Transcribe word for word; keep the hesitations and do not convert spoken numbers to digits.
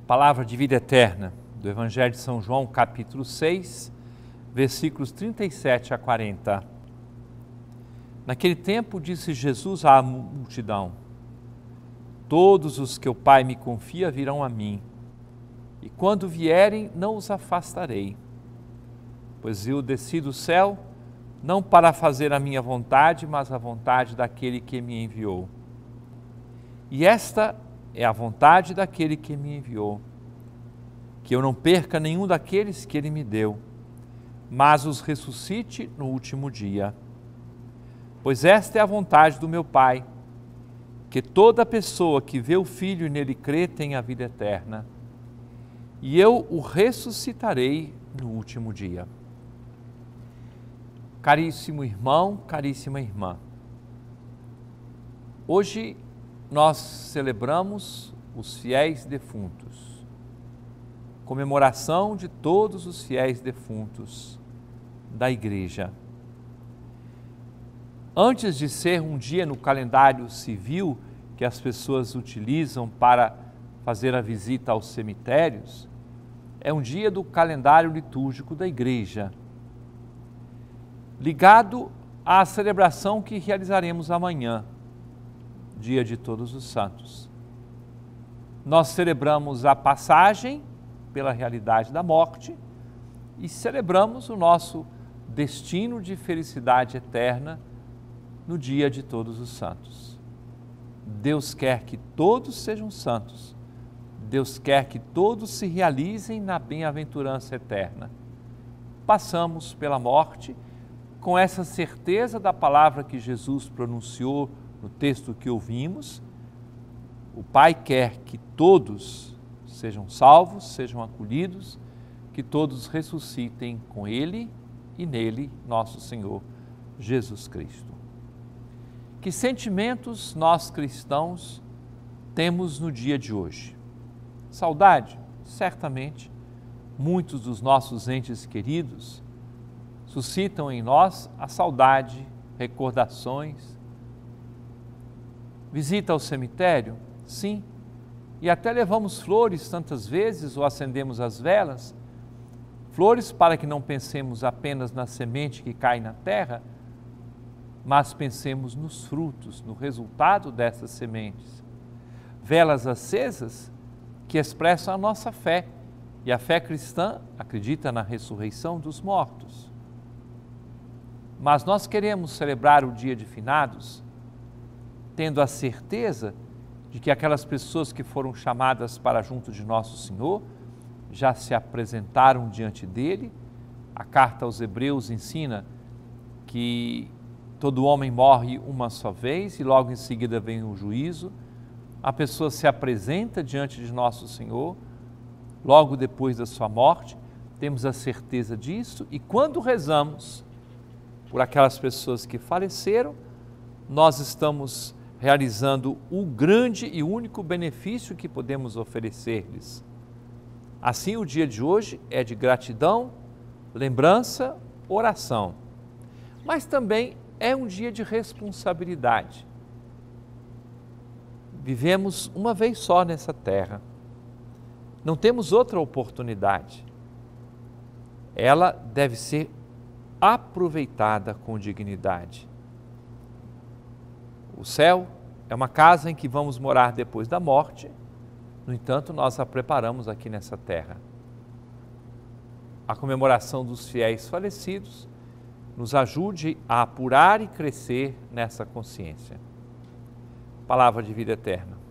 Palavra de vida eterna do Evangelho de São João, capítulo seis, versículos trinta e sete a quarenta. Naquele tempo disse Jesus à multidão: todos os que o Pai me confia virão a mim, e quando vierem não os afastarei, pois eu desci do céu não para fazer a minha vontade, mas a vontade daquele que me enviou. E esta é a vontade daquele que me enviou, que eu não perca nenhum daqueles que ele me deu, mas os ressuscite no último dia. Pois esta é a vontade do meu Pai, que toda pessoa que vê o Filho e nele crê tenha a vida eterna, e eu o ressuscitarei no último dia. Caríssimo irmão, caríssima irmã, hoje nós celebramos os fiéis defuntos, comemoração de todos os fiéis defuntos da Igreja. Antes de ser um dia no calendário civil que as pessoas utilizam para fazer a visita aos cemitérios, é um dia do calendário litúrgico da Igreja, ligado à celebração que realizaremos amanhã, dia de Todos os Santos. Nós celebramos a passagem pela realidade da morte e celebramos o nosso destino de felicidade eterna no dia de Todos os Santos. Deus quer que todos sejam santos. Deus quer que todos se realizem na bem-aventurança eterna. Passamos pela morte com essa certeza da palavra que Jesus pronunciou no texto que ouvimos. O Pai quer que todos sejam salvos, sejam acolhidos, que todos ressuscitem com Ele e nele, nosso Senhor Jesus Cristo. Que sentimentos nós cristãos temos no dia de hoje? Saudade? Certamente, muitos dos nossos entes queridos suscitam em nós a saudade, recordações. Visita ao cemitério? Sim. E até levamos flores tantas vezes ou acendemos as velas. Flores para que não pensemos apenas na semente que cai na terra, mas pensemos nos frutos, no resultado dessas sementes. Velas acesas que expressam a nossa fé, e a fé cristã acredita na ressurreição dos mortos. Mas nós queremos celebrar o dia de finados, tendo a certeza de que aquelas pessoas que foram chamadas para junto de nosso Senhor já se apresentaram diante dele. A carta aos Hebreus ensina que todo homem morre uma só vez e logo em seguida vem o juízo. A pessoa se apresenta diante de nosso Senhor logo depois da sua morte, temos a certeza disso, e quando rezamos por aquelas pessoas que faleceram, nós estamos realizando o grande e único benefício que podemos oferecer-lhes. Assim, o dia de hoje é de gratidão, lembrança, oração, mas também é um dia de responsabilidade. Vivemos uma vez só nessa terra, não temos outra oportunidade. Ela deve ser aproveitada com dignidade. O céu é uma casa em que vamos morar depois da morte, no entanto, nós a preparamos aqui nessa terra. A comemoração dos fiéis falecidos nos ajude a apurar e crescer nessa consciência. Palavra de vida eterna.